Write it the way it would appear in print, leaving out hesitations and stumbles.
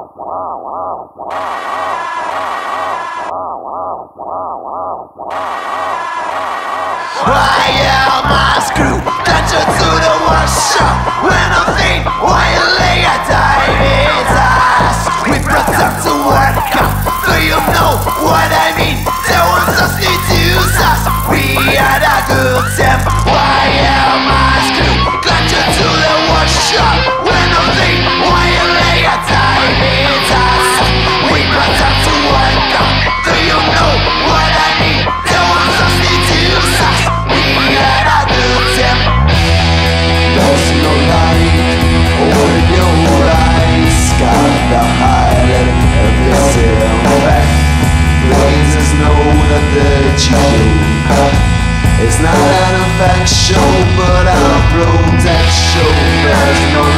I am a screw, danger to the workshop. When I think why you lay a dive is us. We protect to work up. Do you know what I mean? They want us to use us. We had a good time. I am a screw, danger to the workshop. When I think why you lay a dive is us. We protect to work up. Do you know what I mean? They want us to use us. There's no light over your eyes. Gotta hide it if you sit on back. Lasers know that the cheating it's not an infection, but a protection. There's no